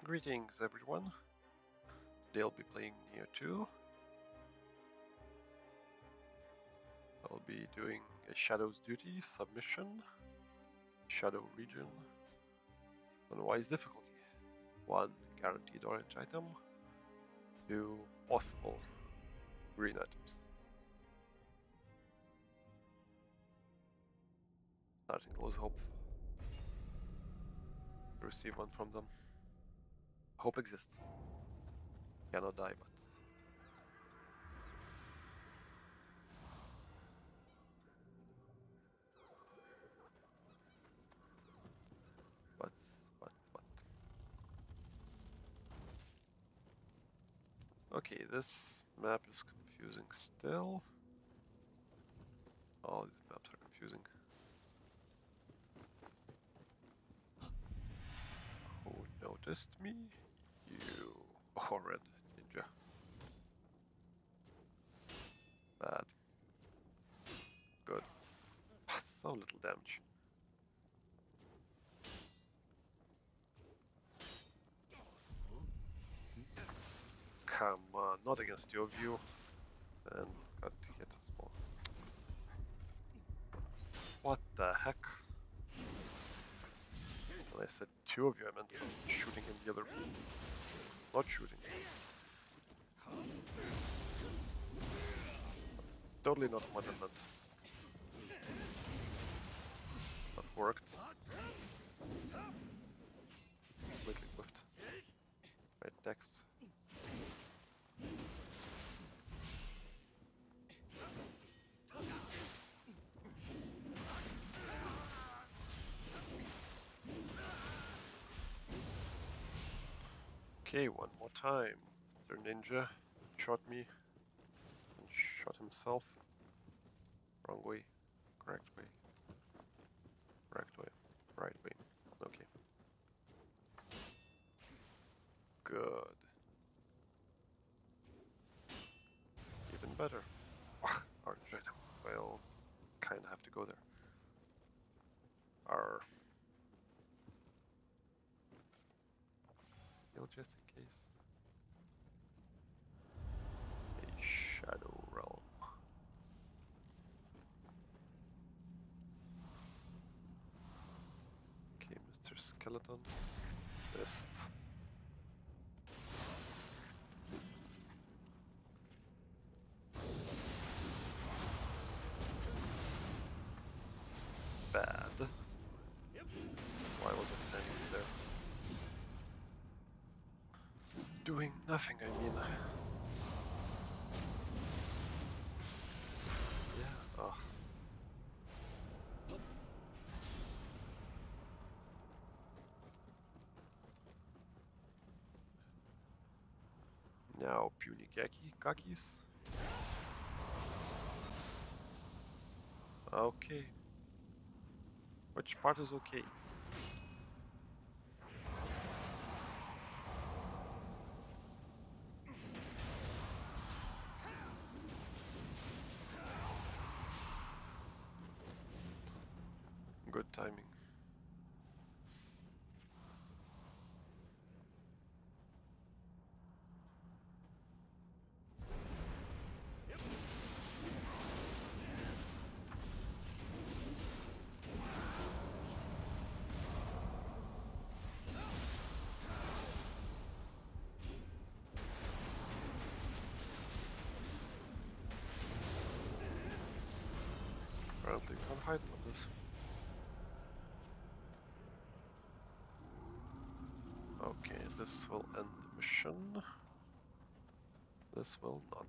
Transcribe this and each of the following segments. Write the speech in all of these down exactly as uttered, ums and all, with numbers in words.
Greetings everyone, today I'll be playing Nioh two. I'll be doing a Shadows duty, submission, Shadow region, unwise difficulty, one guaranteed orange item, two possible green items. Starting to lose hope to receive one from them. Hope exists. Cannot die, but but but but okay, this map is confusing still. All these maps are confusing. Who noticed me? You. Oh, red ninja. Bad. Good. So little damage. Come on, not against two of you. And got hit as well. What the heck? When I said two of you, I meant shooting in the other room. Not shooting. That's totally not what I meant. That worked. Completely whiffed. Right, next. Okay, one more time. Mister Ninja shot me and shot himself. Wrong way. Correct way. Correct way. Right way. Okay. Good. Even better. Orange item. Well, kinda have to go there. Our heal just in case. A shadow realm. Okay, Mister Skeleton. Missed. Bad. Why was I standing there? Doing nothing, I mean. Yeah, ugh. Now, puny kaki kakis. Okay. Which part is okay? Good timing. Apparently you can't hide from this. Okay, this will end the mission. This will not.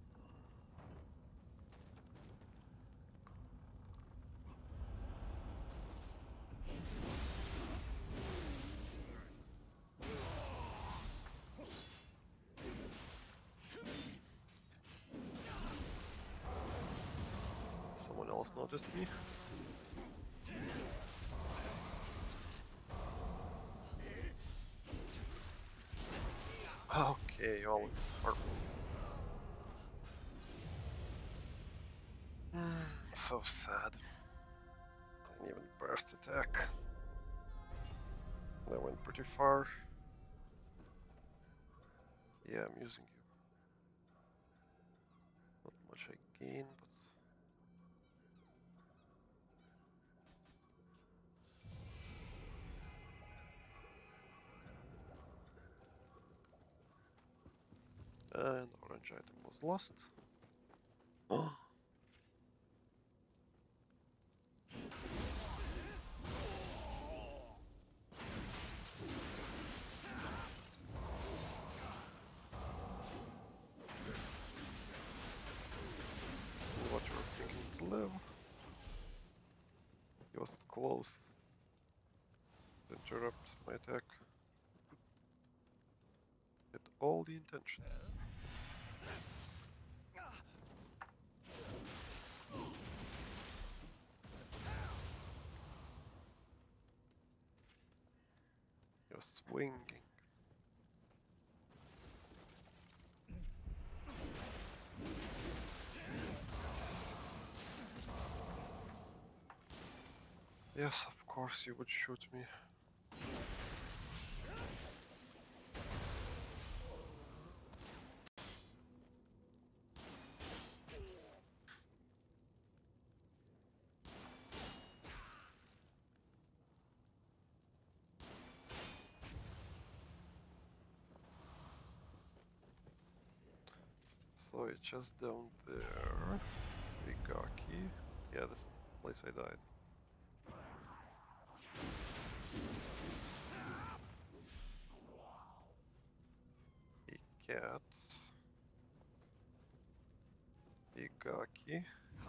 Someone else noticed me. Okay, all purple. So sad. Didn't even burst attack. That went pretty far. Yeah, I'm using you. Not much I gain, but... And orange item was lost. Oh. What you were thinking to live? He was close to interrupt my attack. Had all the intentions. He was swinging. Yes, of course you would shoot me. So it's just down there. Vigaki. Yeah, this is the place I died. A cat. Vigaki.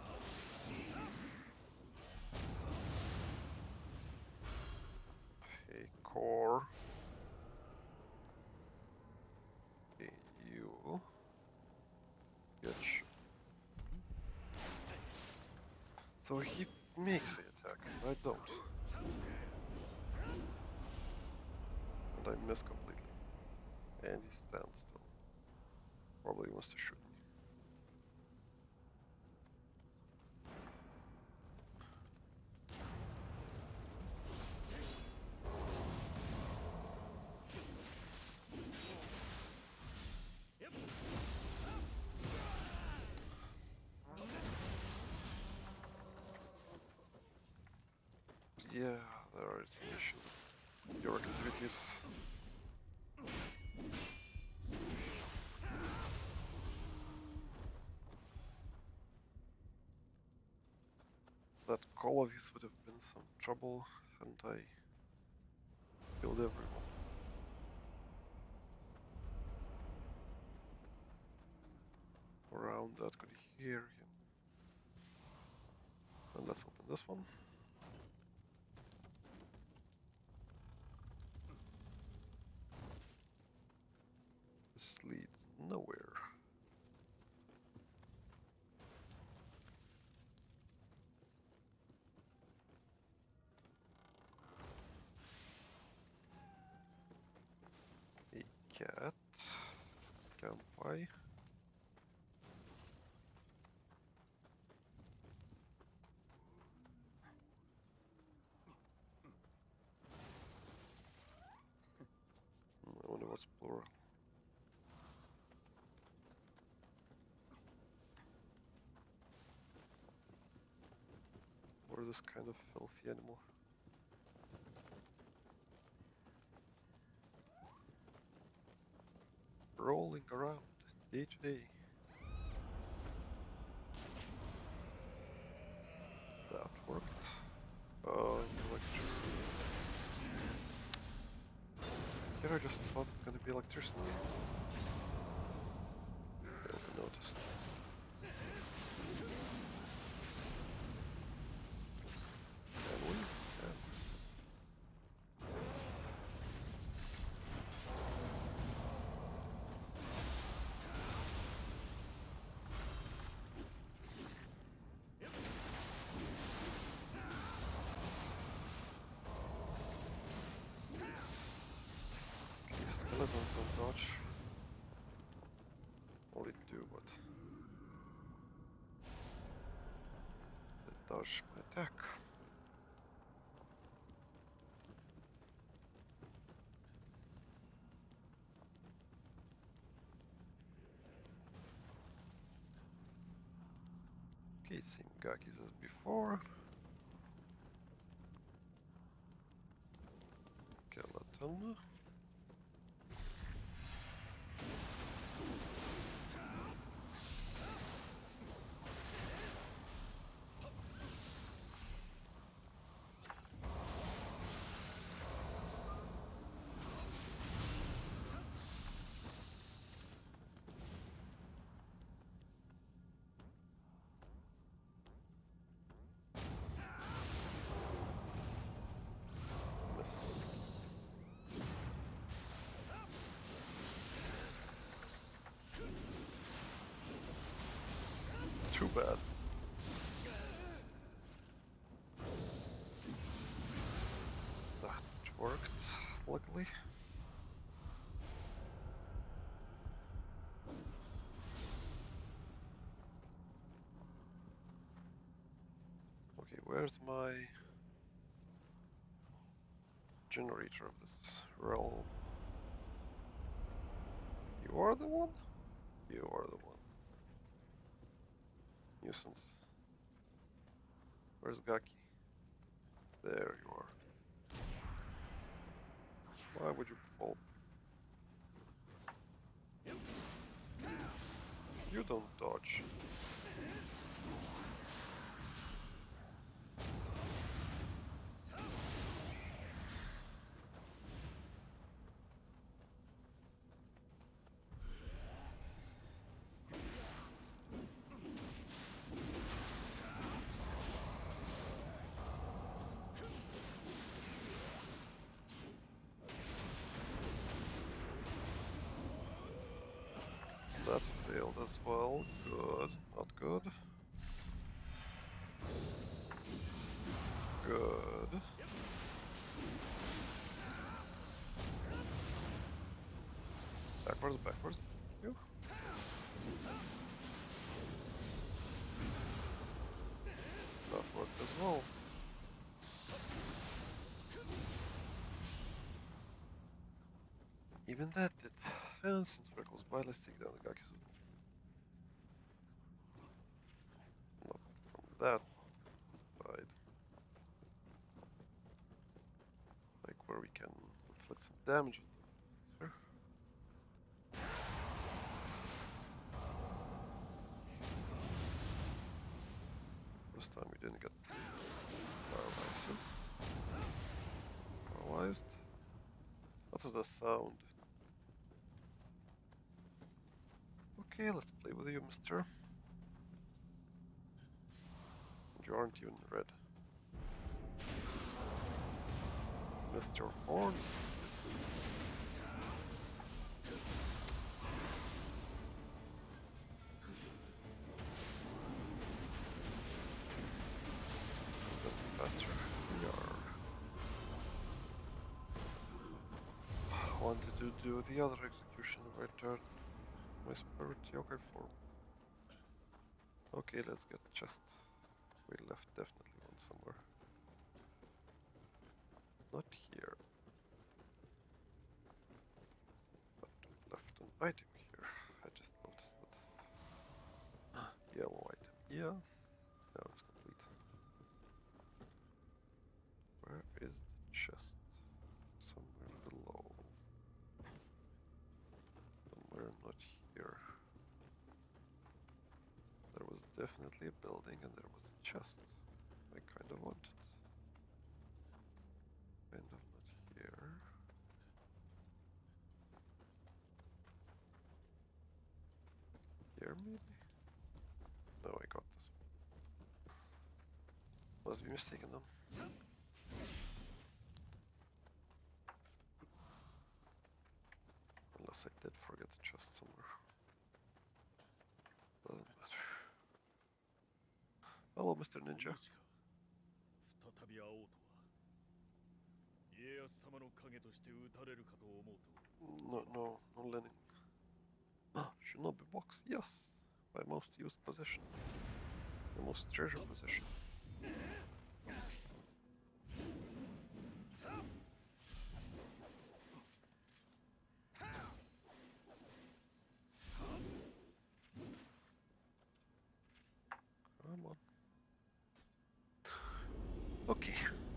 A core. A you. Bitch. So he makes the attack, I don't. And I miss completely. And he stands still. Probably wants to shoot me. Yeah, there are some issues. Your activities. That call of his would have been some trouble, hadn't I killed everyone. Around that could hear him. And let's open this one. This leads nowhere. A cat. Campai. I wonder what's plural. Or this kind of filthy animal. Rolling around day to day. That worked. Oh, electricity. Here I just thought it's gonna be electricity. Failed to notice. Can we? Can. These skeletons don't dodge. Well, they do, but they dodge my attack. same Gakis as before. Skeleton. Too bad. That worked, luckily. Okay, where's my generator of this realm? You are the one? You are the one. Nuisance. Where's Gaki? There you are. Why would you fall? You don't dodge. That failed as well. Good. Not good. Good. Backwards, backwards. Thank you. That worked as well. Even that did. And since we're close by, let's take down the Gakis. Not from that side. Like where we can inflict some damage on them. Sure. This time we didn't get paralysis. Paralyzed. What was the sound? Okay, let's play with you, mister. You aren't even red. Mister Horn. Faster. We are. Wanted to do the other execution of return. My spirit yokai form. Okay, let's get chest. We left definitely one somewhere. Not here. But left an item here. I just noticed that. Yellow item. Yes. Now it's complete. Where is the chest? Somewhere below. Somewhere not here. There was definitely a building and there was a chest. I kind of want it. Kind of not here. Here maybe? No, I got this one. Must be mistaken then. Unless I did forget the chest somewhere. Doesn't matter. Hello, Mister Ninja. No, no, no Lenin. Shinobi box, yes. My most used possession. My most treasured possession. Come on. Okay.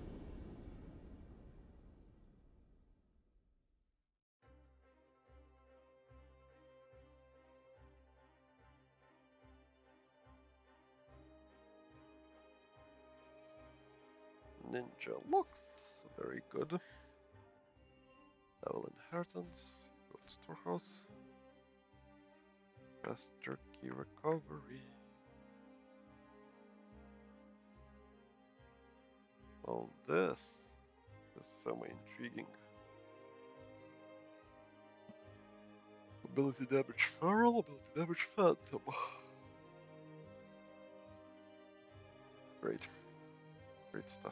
Ninja looks very good. Level inheritance. Go to storehouse. Fast jerky recovery. Well, this is semi-intriguing. Ability damage feral, ability damage phantom. Great. Great stuff.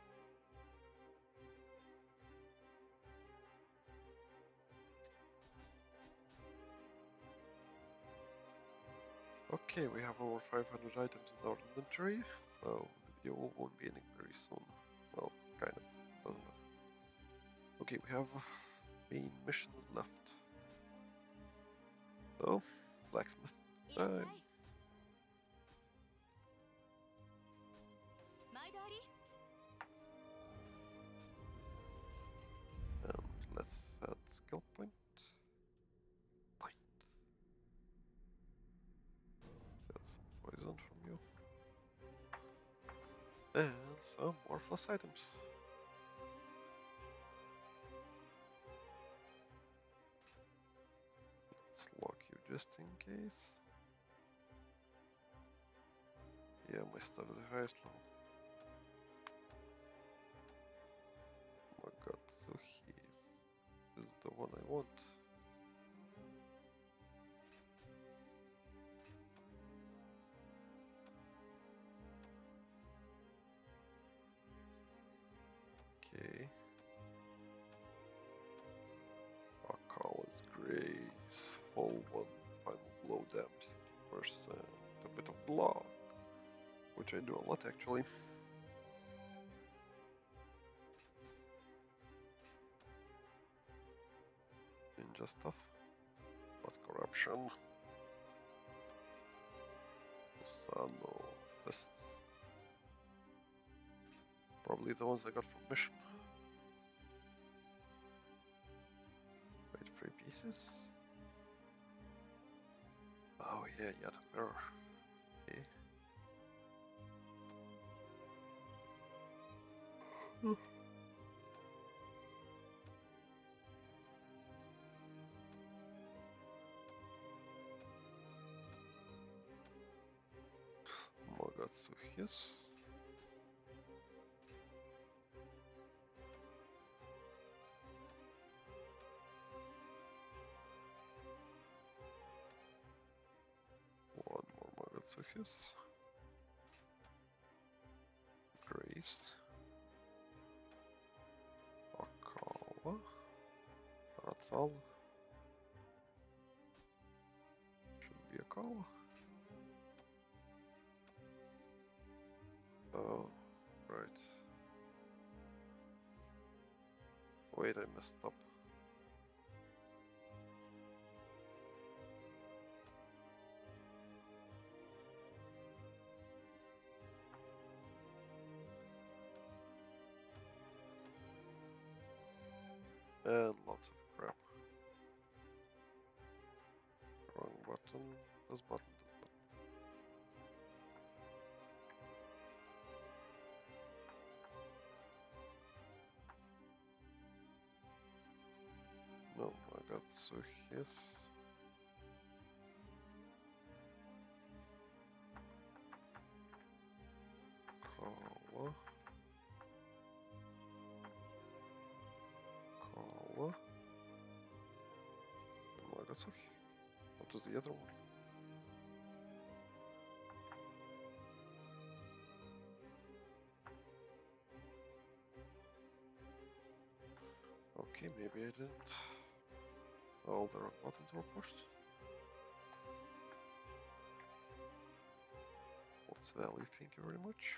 Okay, we have over five hundred items in our inventory, so the video won't be ending very soon. Well, kind of. Doesn't matter. Okay, we have main missions left. So, blacksmith time. And let's add skill point. Point. Get some poison from you. And some worthless items. Let's lock you just in case. Yeah, my stuff is the highest level. Oh my god, so he's is the one I want. Okay. Akal is grace. Full one. Final blow damage sixty percent. A bit of block. Which I do a lot actually. Ninja stuff. But corruption. Sano. Fists. Probably the ones I got from mission. Wait, three pieces? Oh yeah, yet a mirror. Okay. Mogatsuhis. One more Mogatsuhis. Grace. Akala. Ratzal. Should be Akala. Oh, right. Wait, I messed up. And lots of crap. Wrong button. This button. This button. No, I got so his. Kala. Kala. Nagasaki. What was the other one? Okay, maybe I didn't. All the wrong buttons were pushed. Let's value, thank you very much.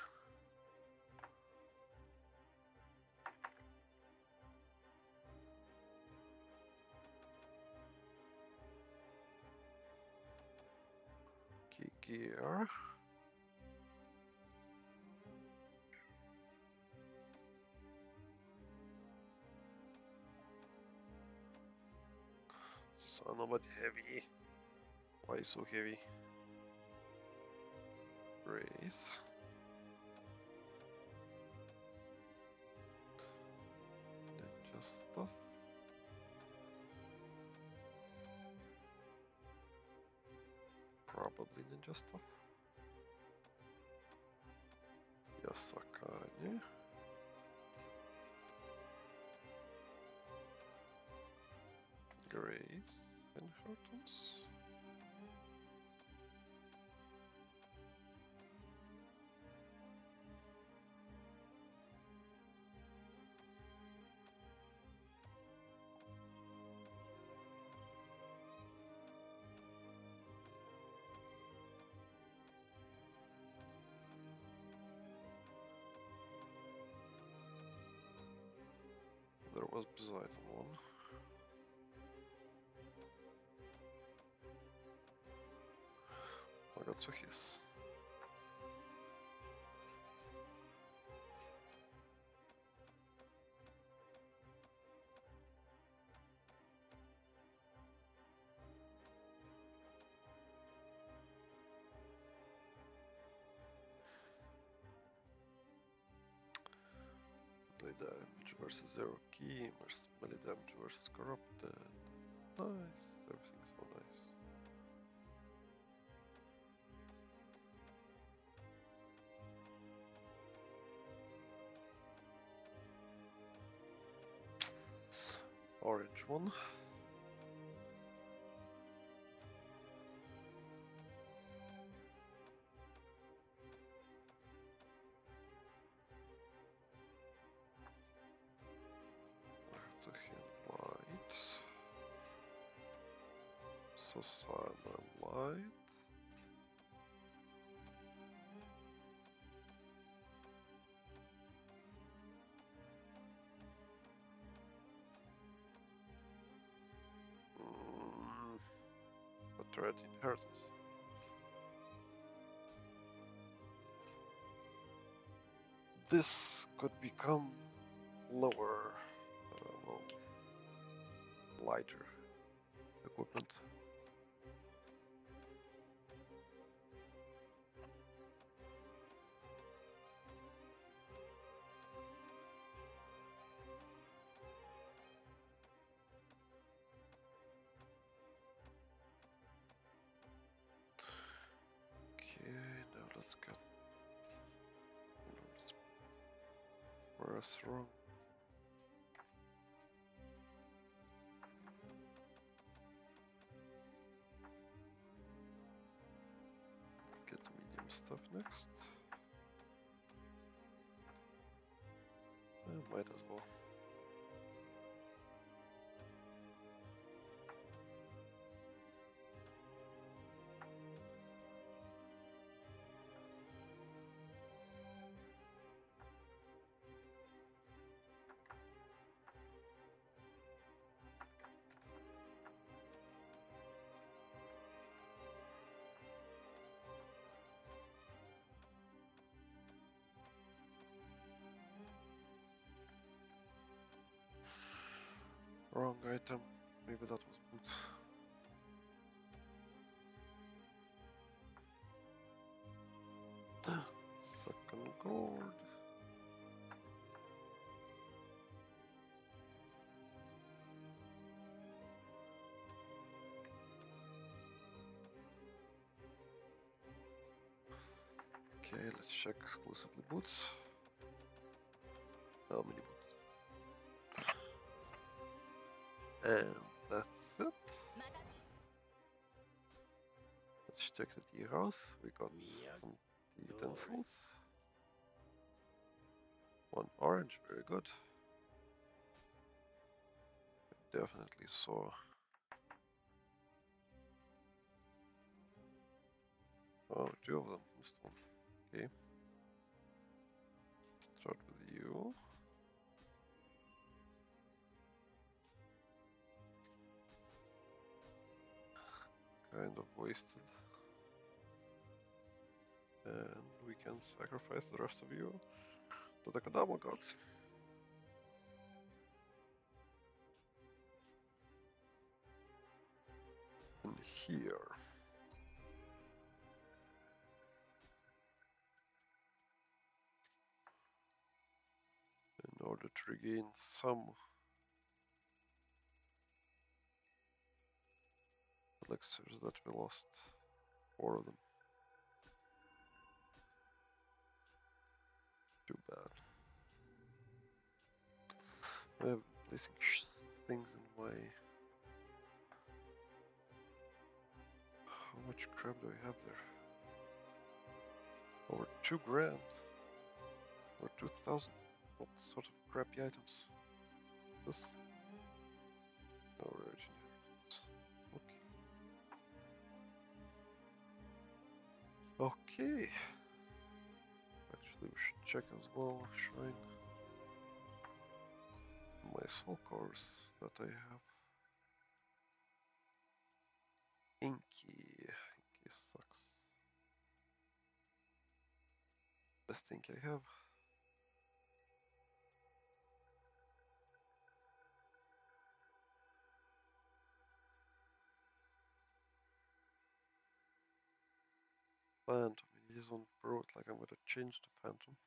Key gear. Son of a heavy. Why so heavy? Race. Ninja stuff. Probably ninja stuff. Yasakane. Grace inheritance. There was Poseidon one. I got his. Melee damage versus zero key, versus melee damage versus corrupted. Nice, everything's so nice. Orange one. That's a hint light. Susana light. Mm. Red inheritance. This could become lower, uh, well, lighter equipment. Okay, now let's get let's press wrong. Let's get medium stuff next. Uh, might as well. Wrong item. Maybe that was boots. Second gold. Okay, let's check exclusively boots. How many boots? And that's it. Let's check the tea house. We got some tea utensils. One orange, very good. Definitely saw. Oh, two of them. Missed one. Okay. Start with you. Kind of wasted. And we can sacrifice the rest of you to the Kadama gods. here. In order to regain some elixirs that we lost. Four of them. Too bad. I have placing things in my... How much crap do I have there? Over two grand. Or two thousand. What sort of crappy items? This? No rare inheritance. Okay. Okay. Actually, we should check as well. Shrine. My soul cores that I have. Inky. Inky sucks. Best ink I have. Phantom. He's on pro. It's like I'm gonna change the Phantom.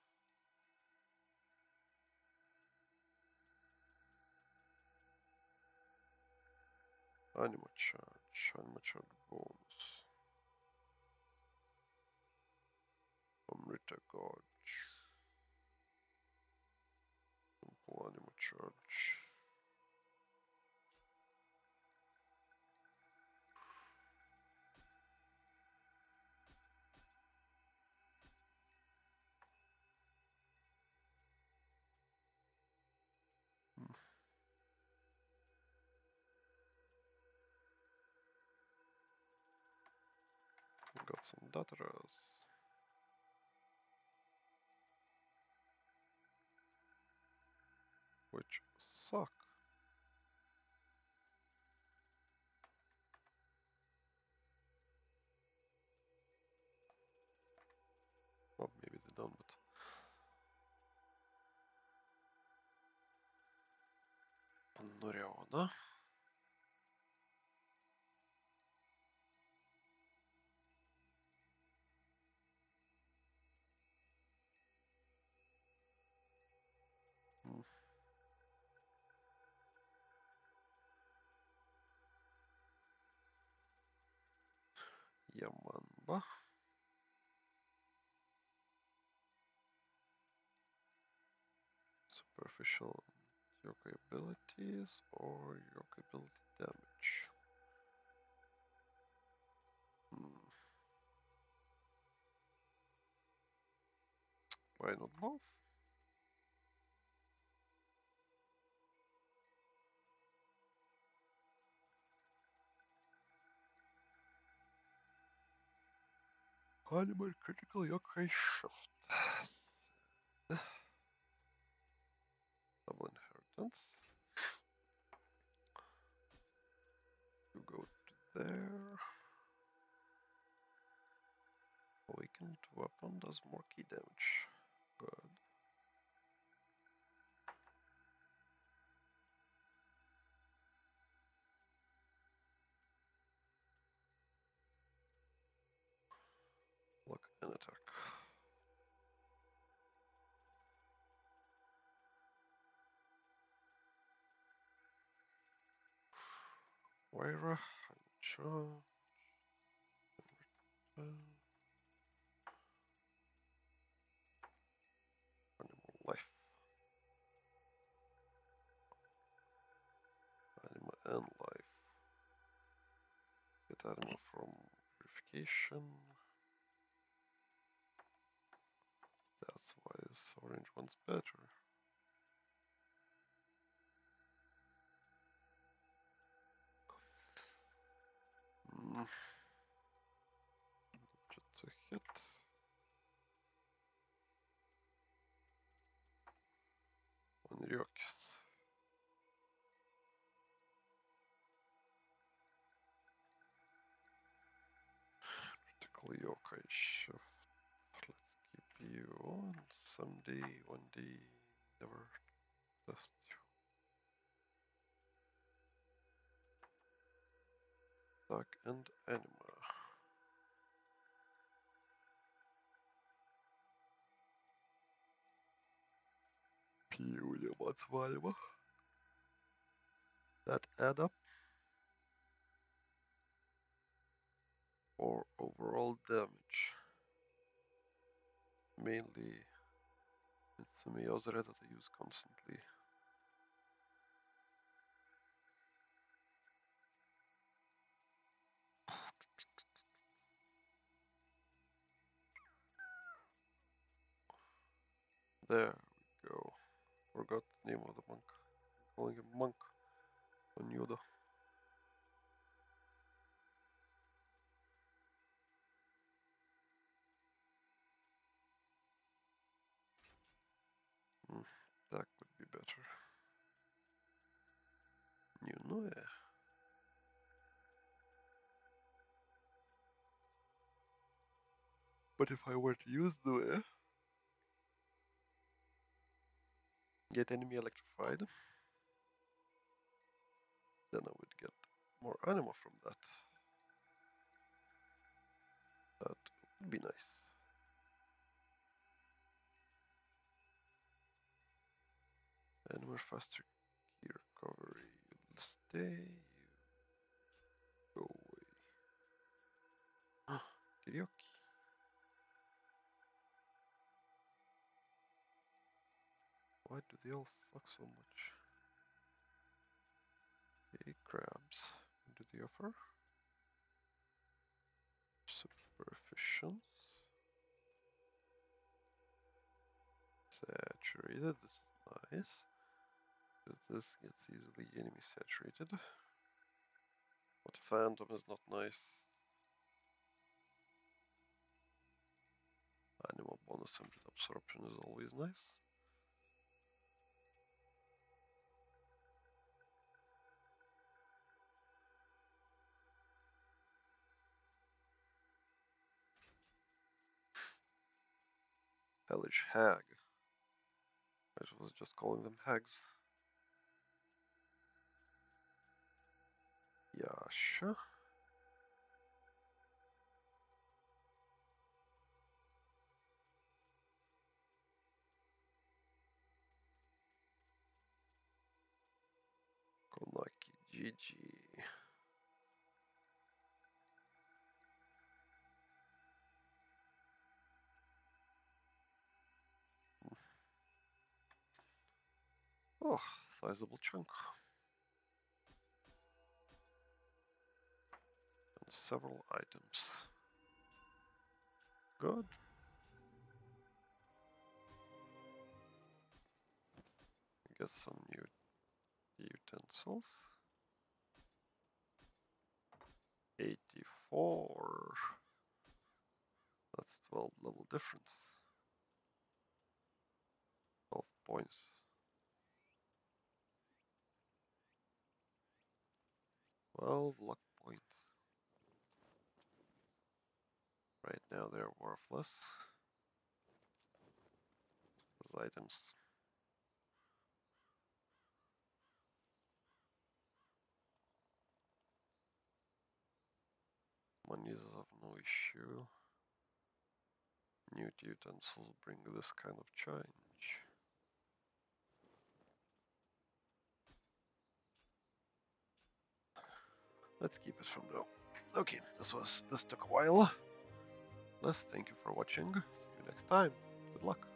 Anima charge. Anima charge bonus. Amrita Gorge. Simple anima charge. Hmm. Got some daughters. Which suck. Well, maybe they don't, but... Noriona. Hmm. Yamanba. Superficial yokai abilities or yokai ability damage. Hmm. Why not both? Animal critical yokai shift. Double inheritance. You go to there. Awakened weapon does more key damage. Good. Look and attack. Waira, charge. Animal life. Animal and life. Get animal from purification. That's why this orange one's better. Mm. Just a hit. One Ryokis. Critical yokai shift. Let's keep you on. Someday, one day, never test you. Attack and Anima. Пилим отвалим. That add up for overall damage. Mainly it's the Miozere that I use constantly. There we go. Forgot the name of the monk. Calling him monk. Nioh. Mm, that could be better. Nioh. But if I were to use the get enemy electrified, then I would get more anima from that. That would be nice. And we're faster key recovery. You'll stay. You go away. Ah, Kiryoki. Why do they all suck so much? Okay, crabs. What do they offer? Super efficient. Saturated. This is nice. This gets easily enemy saturated. But Phantom is not nice. Animal bonus one hundred absorption is always nice. Hellish Hag. I was just calling them hags. Yasha. Konaki G G. Oh, sizable chunk. And several items. Good. Get some new utensils. eighty-four. That's twelve level difference. twelve points. twelve luck points. Right now they're worthless. As items. Money is of no issue. New utensils bring this kind of change. Let's keep it from now. Okay, this was this took a while. Les, thank you for watching. See you next time. Good luck.